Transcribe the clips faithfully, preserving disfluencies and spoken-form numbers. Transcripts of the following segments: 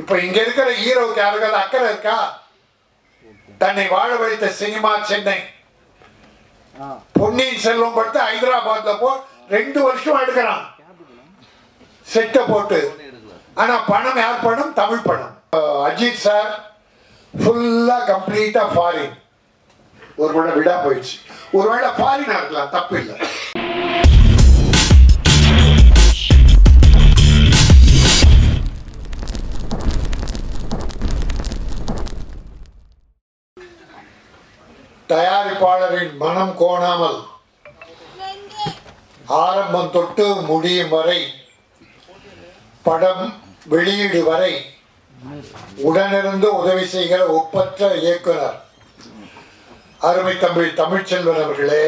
இப்ப இங்க இருக்கிற ஹீரோவுக்கு யாருக்காவது அக்கறை இருக்கா? தன்னை வாழ வைத்த சினிமா சென்னை. பொன்னியின் செல்வம் படுத்து ஹைதராபாத்ல போ ரெண்டு வருஷம் எடுக்கிறான் செட்ட போட்டு. ஆனா பணம் யார் பணம்? தமிழ் பணம். அஜித் சார் ஃபுல்லா கம்ப்ளீட்டா ஃபாரின். ஒரு படம் விடா போயிடுச்சு. ஒருவேளை ஃபாரினா இருக்கலாம், தப்பு இல்லை. தயாரிப்பாளரின் மனம் கோணாமல் ஆரம்பம் தொட்டு முடியும் வரை, படம் வெளியீடு வரை உடனிருந்து உதவி செய்கிற ஒப்பற்ற இயக்குனர் அருமை தம்பி தமிழ்ச்செல்வன் அவர்களே,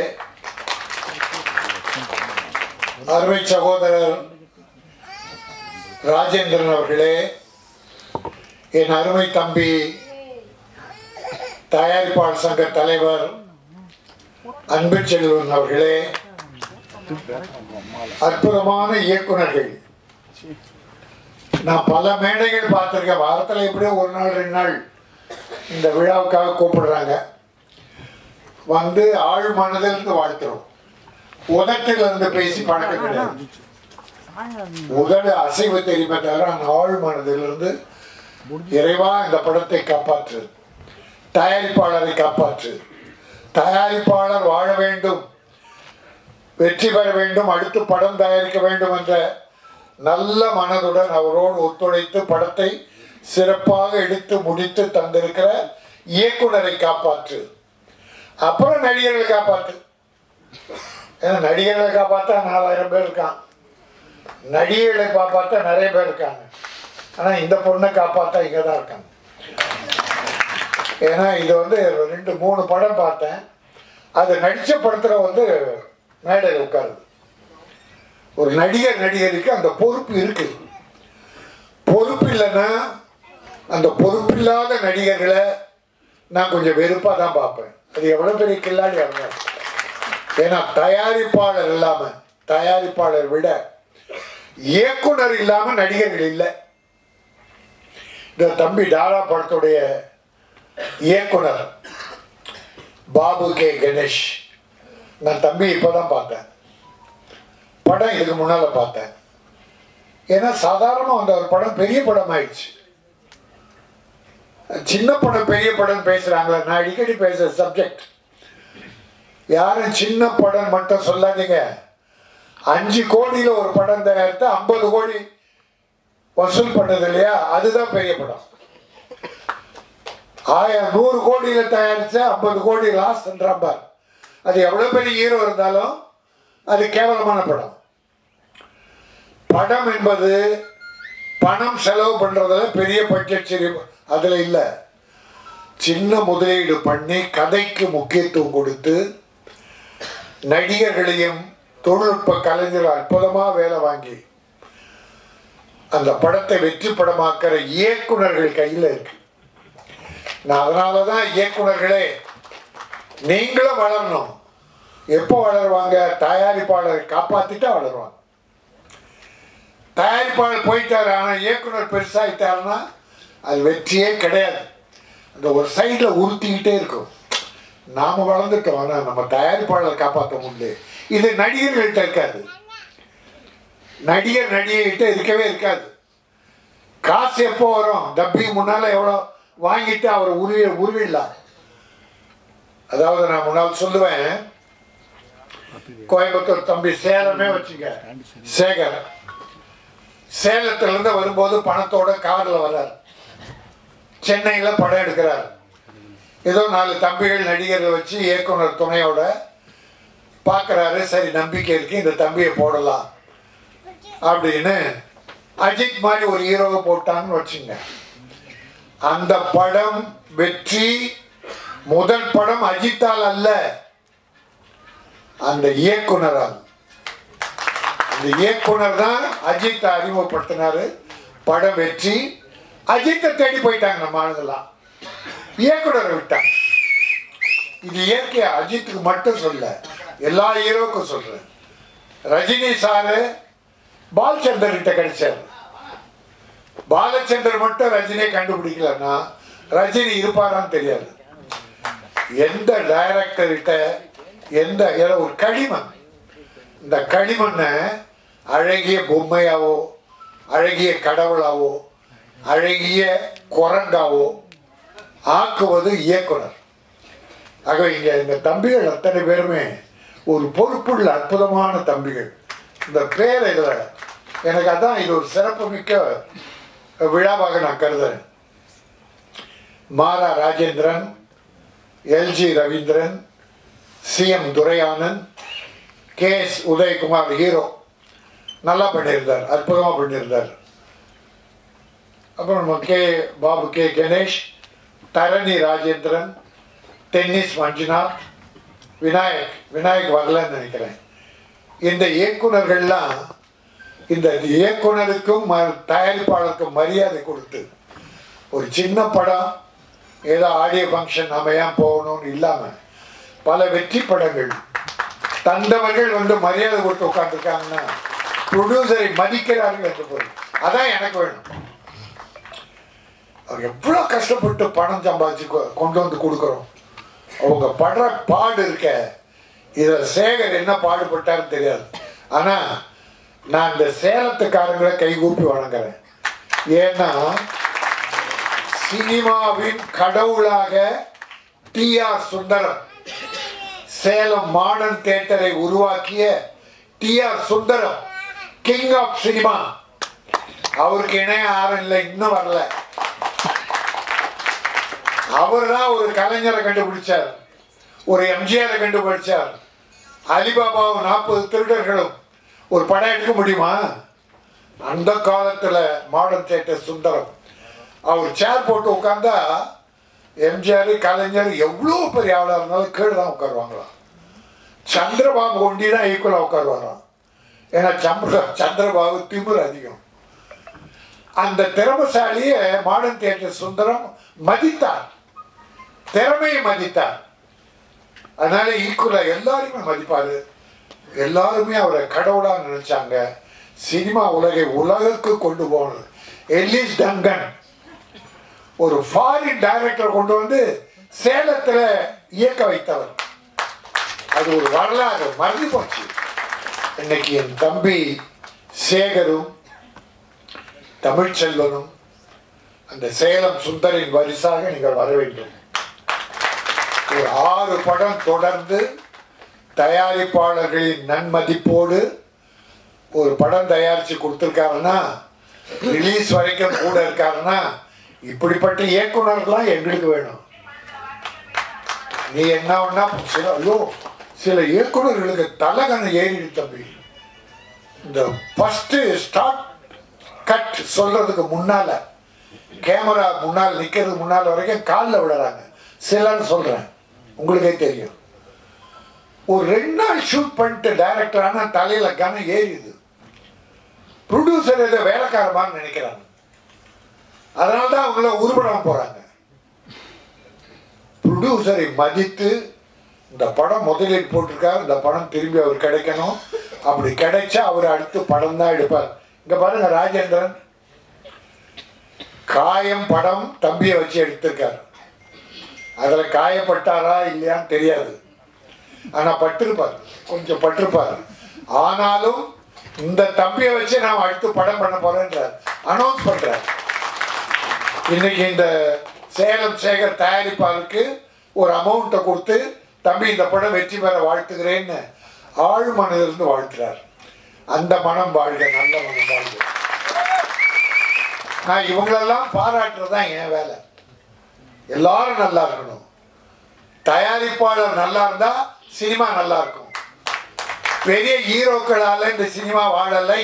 அருமை சகோதரர் ராஜேந்திரன் அவர்களே, என் அருமை தம்பி தயாரிப்பாளர் சங்க தலைவர் அன்பு செல்வன் அவர்களே, அற்புதமான இயக்குனர்கள். நான் பல மேடைகள் பார்த்திருக்கேன். வாரத்தில் எப்படியோ ஒரு நாள் ரெண்டு நாள் இந்த விழாவுக்காக கூப்பிடுறாங்க. வந்து ஆழ் மனதிலிருந்து வாழ்த்துறோம். உதட்டில் இருந்து பேசி பழக்கம் கிடையாது. உதடு அசைவு தெரியுமே தவிர அந்த ஆழ் மனதிலிருந்து இறைவா இந்த படத்தை காப்பாற்று, தயாரிப்பாளரை காப்பாற்று, தயாரிப்பாளர் வாழ வேண்டும், வெற்றி பெற வேண்டும், அடுத்து படம் தயாரிக்க வேண்டும் என்ற நல்ல மனதுடன் அவரோடு ஒத்துழைத்து படத்தை சிறப்பாக எடுத்து முடித்து தந்திருக்கிற இயக்குனரை காப்பாற்று. அப்புறம் நடிகர்களை காப்பாற்று. ஏன்னா நடிகர்களை காப்பாற்றா நாலாயிரம் பேர் இருக்கான், நடிகர்களை காப்பாற்ற நிறைய பேர் இருக்காங்க. ஆனால் இந்த பொண்ணை காப்பாற்றா இங்கே தான் இருக்காங்க. ஏன்னா இது வந்து ரெண்டு மூணு படம் பார்த்தேன். அது நடித்த படத்தில் வந்து மேடையில் உட்காருது. ஒரு நடிகர் நடிகருக்கு அந்த பொறுப்பு இருக்கு. பொறுப்பு இல்லைன்னா அந்த பொறுப்பில்லாத நடிகர்களை நான் கொஞ்சம் வெறுப்பாக தான் பார்ப்பேன். அது எவ்வளோ பெரிய கில்லாடி அவங்க. ஏன்னா தயாரிப்பாளர் இல்லாமல், தயாரிப்பாளர் விட இயக்குனர் இல்லாமல் நடிகர்கள் இல்லை. இந்த தம்பி டாரா படத்துடைய இயக்குனர் பாபு கே கணேஷ், நான் தம்பி இப்போதான் பார்த்தேன். படம் இதுக்கு முன்னால பார்த்தேன். ஏன்னா சாதாரணமாக அந்த ஒரு படம் பெரிய படம் ஆயிடுச்சு. சின்ன படம் பெரிய படம் பேசுறாங்களே, நான் அடிக்கடி பேசுற சப்ஜெக்ட். யாரும் சின்ன படம் மட்டும் சொல்லாதீங்க. அஞ்சு கோடியில ஒரு படம் தயாரித்து ஐம்பது கோடி வசூல் பண்ணது இல்லையா, அதுதான் பெரிய படம். ஆயிரம் நூறு கோடியில தயாரிச்ச ஐம்பது கோடி லாஸ் என்றார். அது எவ்வளவு பெரிய ஹீரோ இருந்தாலும் அது கேவலமான படம். படம் என்பது பணம் செலவு பண்றதுல பெரிய பட்ஜெட் சரி அதுல இல்ல. சின்ன முதலீடு பண்ணி கதைக்கு முக்கியத்துவம் கொடுத்து நடிகர்களையும் தொழில்நுட்ப கலைஞர் அற்புதமா வேலை வாங்கி அந்த படத்தை வெற்றி படமாக்குற இயக்குனர்கள் கையில் இருக்கு. நான் அதனாலதான் இயக்குனர்களே நீங்களும் வளரணும். எப்போ வளருவாங்க? தயாரிப்பாளரை காப்பாத்திட்டா வளருவாங்க. தயாரிப்பாளர் போயிட்டாரு, ஆனா இயக்குனர் பெருசாயிட்டாருன்னா அது வெற்றியே கிடையாது. அந்த ஒரு சைட்ல உறுத்திக்கிட்டே இருக்கும். நாம வளர்ந்துட்டோம், ஆனா நம்ம தயாரிப்பாளரை காப்பாற்ற முடியல. இது நடிகர்கள்ட்ட இருக்காது. நடிகர் நடிகர்கிட்ட இருக்கவே இருக்காது. காசு எப்போ வரும்? டப்பி முன்னால எவ்வளோ வாங்கிட்டு அவர் உருவி உருவிடலாம். அதாவது நான் முன்னால் சொல்லுவேன், கோயம்புத்தூர் தம்பி சேலமே வச்சுக்க, சேகர் சேலத்துல இருந்து வரும்போது பணத்தோட கார்ல வர்றார். சென்னையில படம் எடுக்கிறார். ஏதோ நாலு தம்பிகள் நடிகர்கள் வச்சு இயக்குனர் துணையோட பார்க்குறாரு. சரி நம்பிக்கை இருக்கு, இந்த தம்பியை போடலாம் அப்படின்னு அஜித் மாதிரி ஒரு ஹீரோவை போட்டான்னு வச்சுங்க. அந்த படம் வெற்றி. முதல் படம் அஜித்தால் அல்ல, அந்த இயக்குனரால். அந்த இயக்குனர் தான் அஜித்தை அறிமுகப்படுத்தினாரு. படம் வெற்றி. அஜித்தை தேடி போயிட்டாங்க நம்ம ஆளுங்கெல்லாம், இயக்குனரை விட்டாங்க. இது இயற்கையா அஜித்துக்கு மட்டும் சொல்ல, எல்லா ஹீரோக்கும் சொல்றேன். ரஜினி சாரு பால்சந்தர் கிட்ட கிடைச்சார். பாலச்சந்தர் மட்டும் ரஜினியை கண்டுபிடிக்கலன்னா ரஜினி இருப்பாரான்னு தெரியாது. எந்த டைரக்டர்கிட்ட எந்த ஒரு களிமண், இந்த களிமண்ணை அழகிய பொம்மையாவோ அழகிய கடவுளாவோ அழகிய குரங்காவோ ஆக்குவது இயக்குனர். ஆக இங்க இந்த தம்பிகள் அத்தனை பேருமே ஒரு பொறுப்புள்ள அற்புதமான தம்பிகள். இந்த பேர் இதில் எனக்கு அதான் இது ஒரு சிறப்புமிக்க விழாவாக நான் கருதுறேன். Mara Rajendran, LG Ravindran, C M Duraiyanan, K S Udayakumar hero நல்லா பண்ணியிருந்தார், அற்புதமாக பண்ணியிருந்தார். அப்புறம் K Babu, K Ganesh, Dharani Rajendran, Dennis Manjunath, Vinayak Vinayak வரலன்னு நினைக்கிறேன். இந்த இயக்குநர்கள்லாம் இந்த இயக்குனருக்கும் தயாரிப்பாளருக்கும் மரியாதை கொடுத்து ஒரு சின்ன படம் ஏதோ ஆடியோ ஃபங்க்ஷன் நம்ம ஏன் போகணும்னு இல்லாமல் பல வெற்றி படங்கள் தந்தவர்கள் வந்து மரியாதை கொடுத்து உட்காந்துருக்காங்கன்னா ப்ரொடியூசரை மதிக்கிறார்கள் என்று பொருள். அதான் எனக்கு வேணும். அவர் எவ்வளோ கஷ்டப்பட்டு பணம் சம்பாதிச்சு கொண்டு வந்து கொடுக்குறோம். அவங்க படுற பாடு இருக்க இதில் சேகர் என்ன பாடுபட்டாருன்னு தெரியாது. ஆனால் நான் இந்த சேலத்துக்காரங்களை கைகூப்பி வணங்குறேன். ஏன்னா சினிமாவின் கடவுளாக T R Sundaram, Salem modern தியேட்டரை உருவாக்கிய T R Sundaram, king of cinema. அவருக்கு இணைய யாரும் இல்லை, இன்னும் வரல. அவர் தான் ஒரு கலைஞரை கண்டுபிடிச்சார், ஒரு எம்ஜிஆரை கண்டுபிடிச்சார். அலிபாபாவும் நாற்பது திருடர்களும் ஒரு படம் எடுக்க முடியுமா? அந்த காலத்தில் மாடர்ன் தியேட்டர் சுந்தரம் அவர் சேர் போட்டு உட்கார்ந்தா எம்ஜிஆர் கலைஞர் எவ்வளோ பெரிய ஆளாக இருந்தாலும் கீழே தான் உட்காருவாங்களாம். சந்திரபாபு ஒண்டி தான் ஈக்குவலாக உட்காருவாராம். ஏன்னா சந்திர சந்திரபாபு திமிர் அதிகம். அந்த திறமசாலியை மாடர்ன் தியேட்டர் சுந்தரம் மதித்தார், திறமையை மதித்தார். அதனால ஈக்குவலாக எல்லாருமே மதிப்பாரு. எல்லாருமே அவரை கடவுளாக நினைச்சாங்க. சினிமா உலகை உலகுக்கு கொண்டு போனது எல்லிஸ் டங்கன், ஒரு ஃபாரின் டைரக்டர் கொண்டு வந்து சேலத்தில் இயக்க வைத்தவர். அது ஒரு வரலாறு, மறந்து போச்சு. இன்னைக்கு என் தம்பி சேகரும் தமிழ்ச்செல்வனும் அந்த சேலம் சுந்தரின் வரிசாக நீங்கள் வர வேண்டும். ஒரு ஆறு படம் தொடர்ந்து தயாரிப்பாளர்களின் நன்மதிப்போடு ஒரு படம் தயாரித்து கொடுத்துருக்காருன்னா, ரிலீஸ் வரைக்கும் கூட இருக்காருன்னா, இப்படிப்பட்ட இயக்குனர்கள்லாம் எங்களுக்கு வேணும். நீ என்ன ஒன்னா சில ஐயோ சில இயக்குனர்களுக்கு தலைகண ஏறிடு தம்பி. இந்த ஃபர்ஸ்ட் ஸ்டார்ட் கட் சொல்றதுக்கு முன்னால கேமரா முன்னால் நிற்கிறது முன்னால் வரைக்கும் காலில் விடுறாங்க. சிலன்னு சொல்றேன், உங்களுக்கே தெரியும். ஒரு ரெண்டு நாள் ஷூட் பண்ணிட்டு டைரக்டர் ஆனா தலையில கனம் ஏறிது. ப்ரொடியூசர் ஏதோ வேலைக்காரமான்னு நினைக்கிறாங்க. அதனால்தான் அவங்கள உருப்படாம போறாங்க. ப்ரொடியூசரை மதித்து இந்த படம் முதலீடு போட்டிருக்காரு, இந்த படம் திரும்பி அவர் கிடைக்கணும். அப்படி கிடைச்சா அவர் அடுத்து படம் தான் எடுப்பார். இங்க பாருங்க, ராஜேந்திரன் காயம் படம் தம்பியை வச்சு எடுத்திருக்காரு. அதுல காயப்பட்டாரா இல்லையான்னு தெரியாது, ஆனா பட்டிருப்பார், கொஞ்சம் பட்டிருப்பார். ஆனாலும் இந்த தம்பியை வச்சு நான் அடுத்து படம் பண்ண போறேன்றார், அனௌன்ஸ் பண்றார். இன்னைக்கு இந்த சேலம் சேகர் தயாரிப்பாளருக்கு ஒரு அமௌண்ட்டை கொடுத்து தம்பி இந்த படம் வெற்றி பெற வாழ்த்துகிறேன்னு ஆழ் மனதிலிருந்து வாழ்த்துறார். அந்த மனம் வாழ்க, நல்ல மனம் வாழ்க. நான் இவங்களெல்லாம் பாராட்டுறதுதான் என் வேலை. எல்லாரும் நல்லா இருக்கணும். தயாரிப்பாளர் நல்லா இருந்தா சினிமா நல்லா இருக்கும். பெரிய ஹீரோக்களால இந்த சினிமா வாழலை,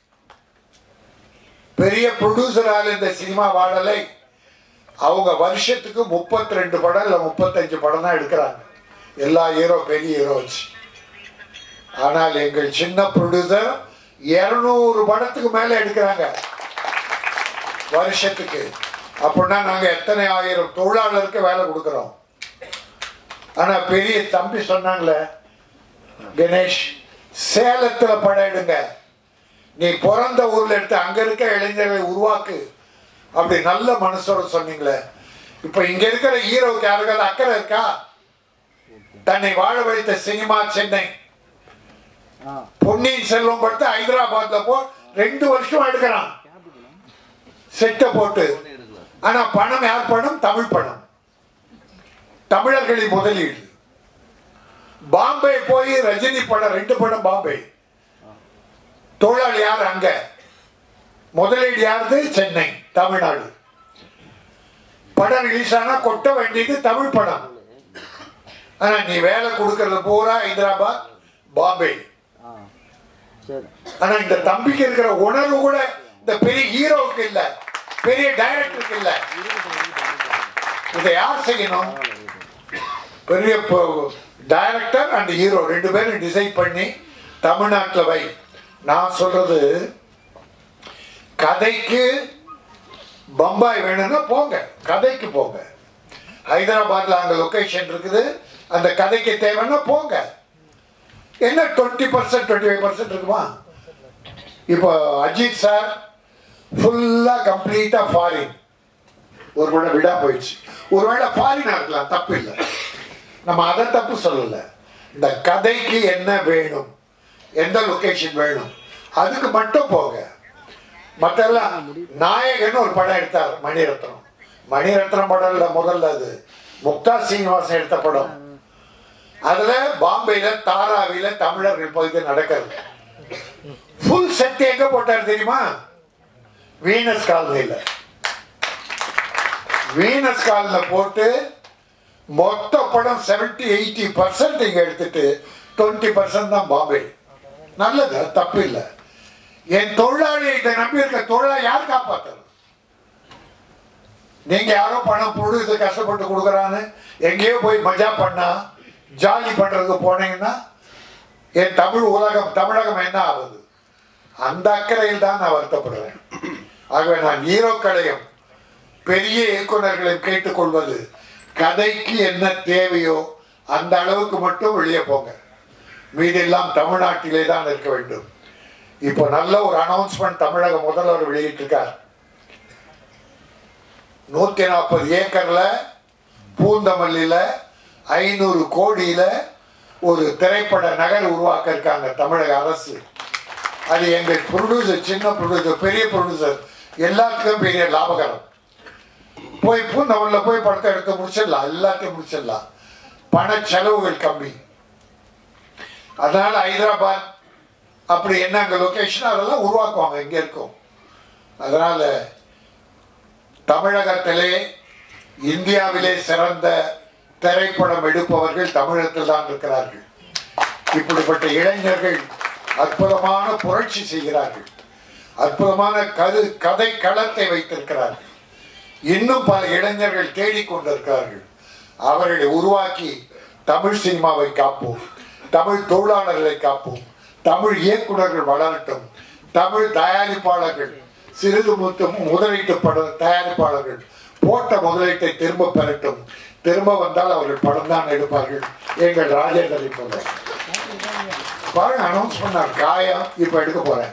பெரிய ப்ரொடியூசரால இந்த சினிமா வாழலை. அவங்க வருஷத்துக்கு முப்பத்தி ரெண்டு படம் இல்லை முப்பத்தஞ்சு படம் தான் எடுக்கிறாங்க, எல்லா ஹீரோ பெரிய ஹீரோ வச்சு. ஆனால் எங்கள் சின்ன ப்ரொடியூசர் இருநூறு படத்துக்கு மேல எடுக்கிறாங்க வருஷத்துக்கு. அப்படின்னா நாங்க எத்தனை ஆயிரம் தொழிலாளருக்கு வேலை கொடுக்கிறோம். ஆனா பெரிய தம்பி சொன்னாங்களே கணேஷ், சேலத்துல படம் எடுங்க, நீ பிறந்த ஊர்ல எடுத்து அங்க இருக்க இளைஞர்களை உருவாக்கு அப்படி நல்ல மனசோட சொன்னீங்களே. இப்ப இங்க இருக்கிற ஹீரோவுக்கு யாருக்காவது அக்கறை இருக்கா? தன்னை வாழ வைத்த சினிமா சென்னை. பொன்னியின் செல்வம் படுத்து ஹைதராபாத்ல போ ரெண்டு வருஷம் எடுக்கிறான் செட்ட போட்டு. ஆனா பணம் யார் பணம்? தமிழ் பணம், தமிழர்களின் முதலீடு. பாம்பே போய் ரஜினி படம் ரெண்டு படம் பாம்பே. தொழிலாளி யார் அங்க? முதலீடு யாரு? சென்னை, தமிழ்நாடு. படம் ரிலீஸ் ஆனா கொட்ட வேண்டியது தமிழ் படம். ஆனா நீ வேலை கொடுக்கறது பூரா ஹைதராபாத், பாம்பே. ஆனா இந்த தம்பிக்கு இருக்கிற உணர்வு கூட இந்த பெரிய ஹீரோவுக்கு இல்ல, பெரிய டைரக்டருக்கு இல்ல. இதை யார் செய்யணும்? பெரிய டைரக்டர் அண்ட் ஹீரோ ரெண்டு பேரும் டிசைட் பண்ணி தமிழ்நாட்டில் வை. நான் சொல்றது கதைக்கு பம்பாய் வேணும்னா போங்க, கதைக்கு போங்க. ஹைதராபாத்ல அங்க லொகேஷன் இருக்குது, அந்த கதைக்கு தேவைன்னா போங்க. என்ன twenty percent twenty five percent இருக்குமா? இப்போ அஜித் சார் ஃபுல்லா கம்ப்ளீட்டா ஃபாரின், ஒரு கூட விடா போயிடுச்சு. ஒருவேளை ஃபாரினா இருக்கலாம், தப்பு இல்லை, நம்ம அதை தப்பு சொல்லல. இந்த கதைக்கு என்ன வேணும், எந்த லொகேஷன் வேணும், அதுக்கு மட்டும் போங்க. மற்றெல்லாம் நாயகன் ஒரு படம் எடுத்தார் மணிரத்னம். மணிரத்னம் படம் இல்ல, முதல்ல அது முக்தா சீனிவாசன் எடுத்த படம். அதுல பாம்பேல தாராவில தமிழர்கள் பகுதி நடக்கிறது. ஃபுல் செட் எங்க போட்டார் தெரியுமா? வீனஸ் காலனில. வீனஸ் காலனில போட்டு மொத்த படம் செவன்டி எயிட்டி பர்சன்ட் இங்க எடுத்துட்டு டுவெண்ட்டி பர்சன்ட் தான் பாம்பே. நல்லது, தப்பு இல்லை. என் தொழிலாளி இதை நம்பி இருக்க தொழிலாளி யார் காப்பாத்துறது? நீங்க யாரோ பணம் ப்ரொடியூசர் கஷ்டப்பட்டு கொடுக்குறான்னு எங்கேயோ போய் மஜா பண்ணா ஜாலி பண்றதுக்கு போனீங்கன்னா என் தமிழ் உலகம் தமிழகம் என்ன ஆகுது? அந்த அக்கறையில் தான் நான் வருத்தப்படுறேன். ஆகவே நான் ஹீரோக்களையும் பெரிய இயக்குநர்களையும் கேட்டுக்கொள்வது, கதைக்கு என்ன தேவையோ அந்த அளவுக்கு மட்டும் வெளியே போங்க, மீதெல்லாம் தமிழ்நாட்டிலே தான் இருக்க வேண்டும். இப்போ நல்ல ஒரு அனௌன்ஸ்மெண்ட் தமிழக முதல்வர் வெளியிட்டிருக்கார். நூத்தி நாற்பது ஏக்கர்ல பூந்தமல்லியில ஐநூறு கோடியில ஒரு திரைப்பட நகர் உருவாக்க இருக்காங்க தமிழக அரசு. அது எங்கள் ப்ரொடியூசர், சின்ன ப்ரொடியூசர், பெரிய ப்ரொடியூசர் எல்லாத்துக்கும் பெரிய லாபகரம். போய் பூந்தமல்லியில் போய் படத்தை எடுத்து முடிச்சிடலாம், எல்லாத்தையும் முடிச்சிடலாம், பண செலவுகள் கம்மி. அதனால ஹைதராபாத் அப்படி என்ன அங்கே லொக்கேஷன் அதெல்லாம் உருவாக்குவாங்க, இங்கே இருக்கும். அதனால தமிழகத்திலே இந்தியாவிலே சிறந்த திரைப்படம் எடுப்பவர்கள் தமிழகத்தில் தான் இருக்கிறார்கள். இப்படிப்பட்ட இளைஞர்கள் அற்புதமான புரட்சி செய்கிறார்கள், அற்புதமான கரு கதை களத்தை வைத்திருக்கிறார்கள். இன்னும் பல இளைஞர்கள் தேடிக்கொண்டிருக்கிறார்கள். அவர்களை உருவாக்கி தமிழ் சினிமாவை காப்போம், தமிழ் தொழிலாளர்களை காப்போம், தமிழ் இயக்குநர்கள் வளரட்டும், தமிழ் தயாரிப்பாளர்கள், சிறிது முதலீட்டு பட தயாரிப்பாளர்கள் போட்ட முதலீட்டை திரும்ப பெறட்டும். திரும்ப வந்தால் அவர்கள் படம் தான் எடுப்பார்கள். எங்கள் ராஜேந்திரனை போல பாருங்க, அனௌன்ஸ் பண்ணார் காயம் இப்ப எடுக்க போறேன்.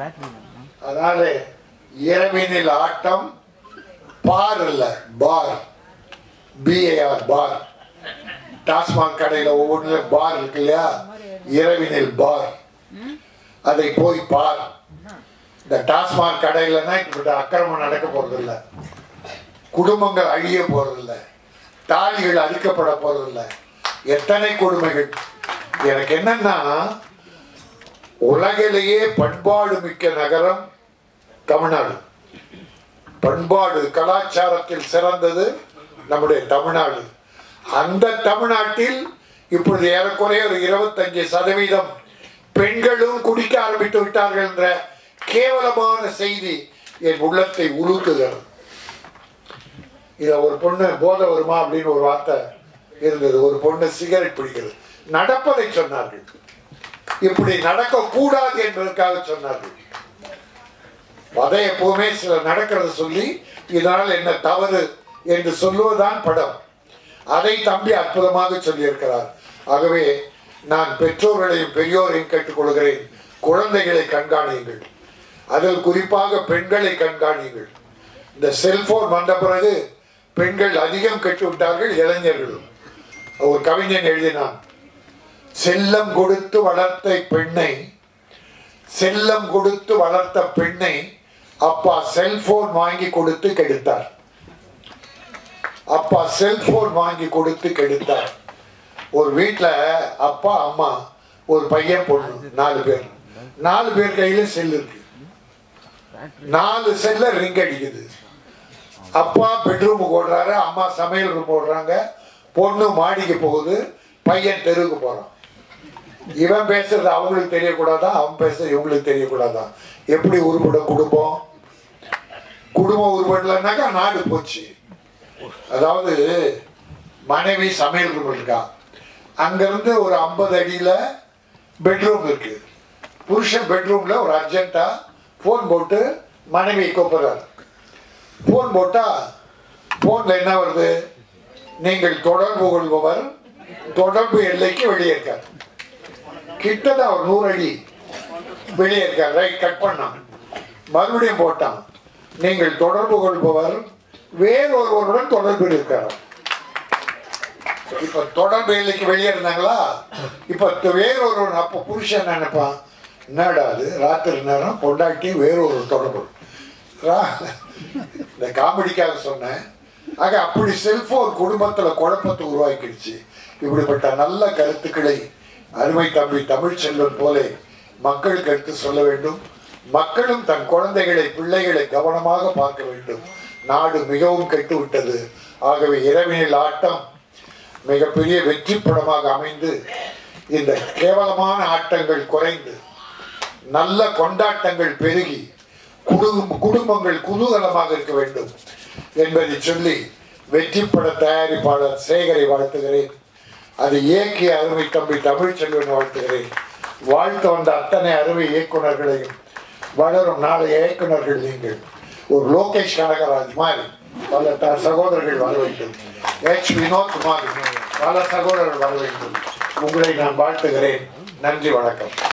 அதனால இரவினில் ஆட்டம் பார் இல்ல பார், பிஏஆர் பார். டாஸ்மாக் கடையில ஒவ்வொன்றும் பார் இருக்கு இல்லையா, இரவினில் பார், அதை போய் பார். இந்த டாஸ்மாக் கடையிலன்னா இப்படி அக்கிரமம் நடக்க போறதில்லை, குடும்பங்கள் அழிய போறதில்லை, தாலிகள் அழிக்கப்பட போறதில்லை. எத்தனை கொடுமைகள்! எனக்கு என்னன்னா, உலகிலேயே பண்பாடு மிக்க நகரம் தமிழ்நாடு. பண்பாடு கலாச்சாரத்தில் சிறந்தது நம்முடைய தமிழ்நாடு. அந்த தமிழ்நாட்டில் இப்பொழுது ஏறக்குறைய ஒரு இருபத்தஞ்சு சதவீதம் பெண்களும் குடிக்க ஆரம்பித்து விட்டார்கள் என்ற கேவலமான செய்தி என் உள்ளத்தை உருக்குகிறது. இத ஒரு பொண்ணு போதை வருமா அப்படின்னு ஒரு வார்த்தை இருந்தது. ஒரு பொண்ணு சிகரெட் பிடிக்கிறது, நடப்பதை சொன்னார்கள், இப்படி நடக்க கூடாது என்பதற்காக சொன்னார்கள். அதை எப்பவுமே சில நடக்கிறத சொல்லி இதனால் என்ன தவறு என்று சொல்லுவதுதான் படம். அதை தம்பி அற்புதமாக சொல்லியிருக்கிறார். ஆகவே நான் பெற்றோர்களையும் பெரியோரையும் கேட்டுக்கொள்கிறேன், குழந்தைகளை கண்காணியுங்கள், அதில் குறிப்பாக பெண்களை கண்காணியுங்கள். இந்த செல்போன் வந்த பிறகு பெண்கள் அதிகம் கெட்டுவிட்டார்கள், இளைஞர்களும். ஒரு கவிஞன் எழுதினான், செல்லம் கொடுத்து வளர்த்த பெண்ணை செல்லம் கொடுத்து வளர்த்த பெண்ணை அப்பா செல்போன் வாங்கி கொடுத்து கெடுத்தார். அப்பா செல்போன் வாங்கி கொடுத்து கெடுத்தார். ஒரு வீட்டுல அப்பா அம்மா ஒரு பையன் பொண்ணு நாலு பேர் நாலு பேர் கையில செல் இருக்கு. நாலு செல்ல ரிங் அடிக்குது. அப்பா பெட்ரூமுக்கு ஓடுறாரு, அம்மா சமையல் ரூம் ஓடுறாங்க, பொண்ணு மாடிக்கு போகுது, பையன் தெருவுக்கு போறான். இவன் பேசுறது அவங்களுக்கு தெரியக்கூடாதான், அவன் பேசுறது இவங்களுக்கு தெரியக்கூடாதான். எப்படி உருப்படும் குடும்பம்? குடும்பம் உருப்படலைன்னாக்கா நாடு போச்சு. அதாவது மனைவி சமையல் ரூம் இருக்கா, அங்கிருந்து ஒரு ஐம்பது அடியில பெட்ரூம் இருக்கு. புருஷன் பெட்ரூம்ல ஒரு அர்ஜென்ட்டா போன் போட்டு மனைவி கூப்பிடுறாரு. போன் போட்டா போன்ல என்ன வருது? நீங்கள் தொடர்பு கொள்பவர் தொடர்பு எல்லைக்கு வெளியே இருக்கார். கிட்டதான் ஒரு நூறு அடி வெளியே இருக்கார். ரைட், கட் பண்ணான். மறுபடியும் போட்டான், நீங்கள் தொடர்பு கொள்பவர் வேறொருவருடன் தொடர்பில் இருக்கார். இப்ப தொடர்பு எல்லைக்கு வெளியே இருந்தாங்களா, இப்ப வேறொருவன். அப்ப புருஷன் நினைப்பான், என்னடா அது ராத்திரி நேரம் பொண்டாட்டி வேறொரு தொடர்பு. இந்த காமெடிக்காக சொன்னேன். ஆக அப்படி செல்போன் குடும்பத்துல குழப்பத்தை உருவாக்கிடுச்சு. இப்படிப்பட்ட நல்ல கருத்துக்களை அருமை தம்பி தமிழ் செல்வன் போல மக்களுக்கு எடுத்து சொல்ல வேண்டும். மக்களும் தன் குழந்தைகளை பிள்ளைகளை கவனமாக பார்க்க வேண்டும். நாடு மிகவும் கெட்டுவிட்டது. ஆகவே இரவினில் ஆட்டம் மிகப்பெரிய வெற்றி படமாக அமைந்து இந்த கேவலமான ஆட்டங்கள் குறைந்து நல்ல கொண்டாட்டங்கள் பெருகி குடும்பங்கள் குதூகலமாக இருக்க வேண்டும் என்பதை சொல்லி வெற்றி பட தயாரிப்பாளர் சேகரை வாழ்த்துகிறேன். அதை இயக்கிய அருமை தம்பி தமிழ் செல்வன் வாழ்த்துகிறேன். வாழ்த்து வந்த அத்தனை அருமை இயக்குநர்களையும், வளரும் நாளைய இயக்குநர்கள் நீங்கள். ஒரு லோகேஷ் கனகராஜ் மாதிரி பல சகோதரர்கள் வர வேண்டும். எச் வினோத் குமார் பல சகோதரர்கள் வர வேண்டும். உங்களை நான் வாழ்த்துகிறேன். நன்றி, வணக்கம்.